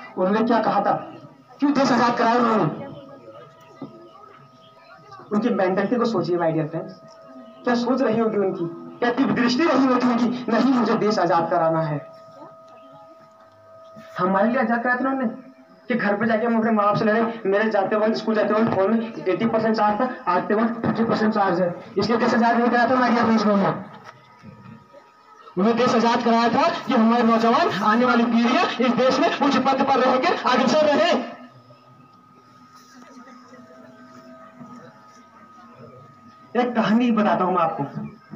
उन्होंने क्या कहा था, क्यों देश आजाद कराया उन्होंने। उनकी मेंटलिटी को सोचिए माय डियर फ्रेंड्स, क्या सोच रही होगी उनकी, क्या दृष्टि रही होगी उनकी, नहीं मुझे देश आजाद कराना है। हमारे लिए आजाद कराया था उन्होंने कि घर पे जाके हम अपने माँ बाप से लड़े, मेरे जाते वक्त स्कूल जाते वक्त फोन में 80% चार्ज था, आते वक्त 50% चार्ज है, इसलिए देश आजाद नहीं कराया था माय डियर फ्रेंड्स। उन्हें देश आजाद कराया था कि हमारे नौजवान आने वाली पीढ़ियां इस देश में उच्च पद पर रहकर अग्रसर रहे। एक कहानी बताता हूं मैं आपको।